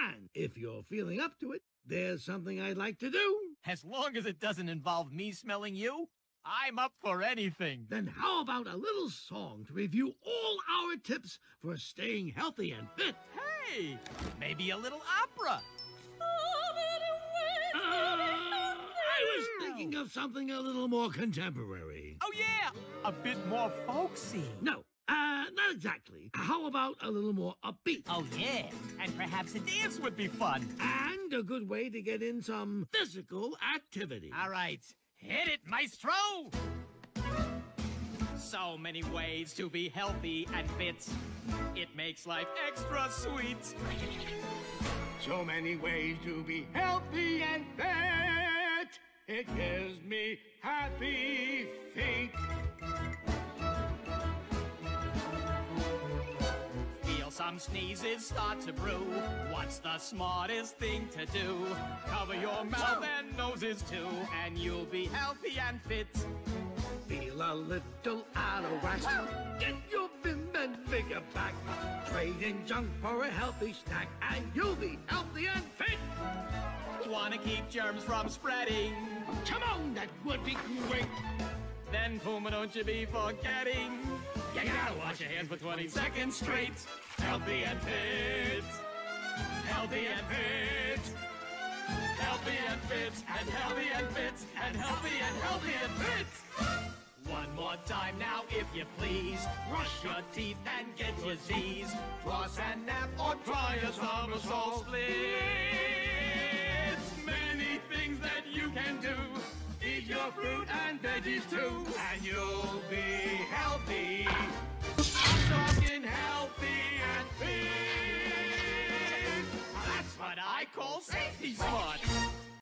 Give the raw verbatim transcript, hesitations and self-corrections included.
And if you're feeling up to it, there's something I'd like to do. As long as it doesn't involve me smelling you, I'm up for anything. Then how about a little song to review all our tips for staying healthy and fit? Hey, maybe a little opera. Uh, I was thinking of something a little more contemporary. Oh, yeah, a bit more folksy. No, uh, not exactly. How about a little more upbeat? Oh, yeah, and perhaps a dance would be fun. And a good way to get in some physical activity. All right, hit it, maestro! So many ways to be healthy and fit. It makes life extra sweet. So many ways to be healthy and fit. It gives me happy feet. Feel some sneezes start to brew. What's the smartest thing to do? Cover your mouth and noses too, and you'll be healthy and fit. Feel a little out of whack. Get your vim and vigor back. Trade in junk for a healthy snack, and you'll be healthy and fit. Wanna keep germs from spreading? Come on, that would be great. Then, Puma, don't you be forgetting, you gotta wash your hands for twenty seconds straight. Healthy and fit. Healthy and fit. Healthy and fit. And healthy and fit. And healthy and healthy and fit. One more time now, if you please. Brush your teeth and get your Z's. Floss and nap or try a somersault split. Many things that you can do. Eat your fruit and veggies too, and you'll be healthy. I'm talking healthy and fit. That's what I call safety smart.